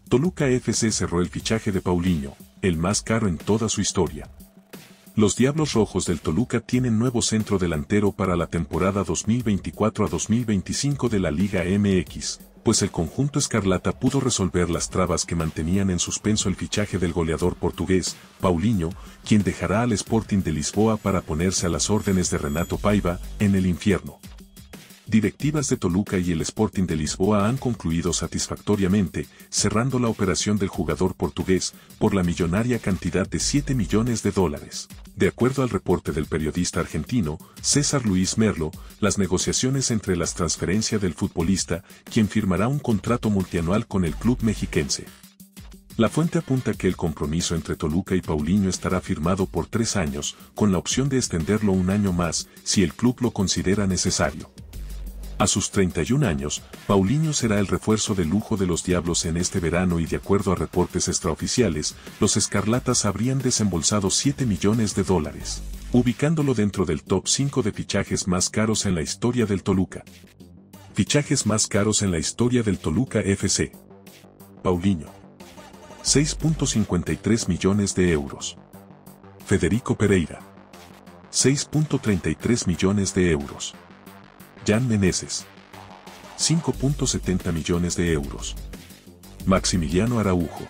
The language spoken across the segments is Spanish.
Toluca FC cerró el fichaje de Paulinho, el más caro en toda su historia. Los Diablos Rojos del Toluca tienen nuevo centro delantero para la temporada 2024 a 2025 de la Liga MX, pues el conjunto escarlata pudo resolver las trabas que mantenían en suspenso el fichaje del goleador portugués, Paulinho, quien dejará al Sporting de Lisboa para ponerse a las órdenes de Renato Paiva, en el infierno. Directivas de Toluca y el Sporting de Lisboa han concluido satisfactoriamente, cerrando la operación del jugador portugués, por la millonaria cantidad de $7 millones. De acuerdo al reporte del periodista argentino, César Luis Merlo, las negociaciones entre las transferencias del futbolista, quien firmará un contrato multianual con el club mexiquense. La fuente apunta que el compromiso entre Toluca y Paulinho estará firmado por 3 años, con la opción de extenderlo un año más, si el club lo considera necesario. A sus 31 años, Paulinho será el refuerzo de lujo de los Diablos en este verano y de acuerdo a reportes extraoficiales, los escarlatas habrían desembolsado $7 millones, ubicándolo dentro del top 5 de fichajes más caros en la historia del Toluca. Fichajes más caros en la historia del Toluca FC. Paulinho. 6.53 millones de euros. Federico Pereira. 6.33 millones de euros. Jan Meneses. 5.70 millones de euros. Maximiliano Araujo.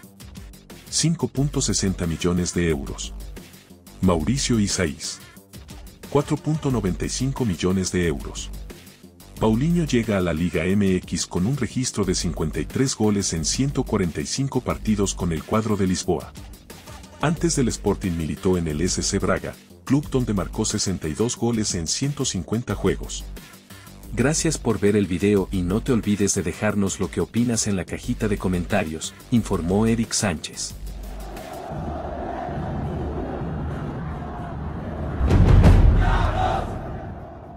5.60 millones de euros. Mauricio Isaías. 4.95 millones de euros. Paulinho llega a la Liga MX con un registro de 53 goles en 145 partidos con el cuadro de Lisboa. Antes del Sporting militó en el SC Braga, club donde marcó 62 goles en 150 juegos. Gracias por ver el video y no te olvides de dejarnos lo que opinas en la cajita de comentarios, informó Eric Sánchez.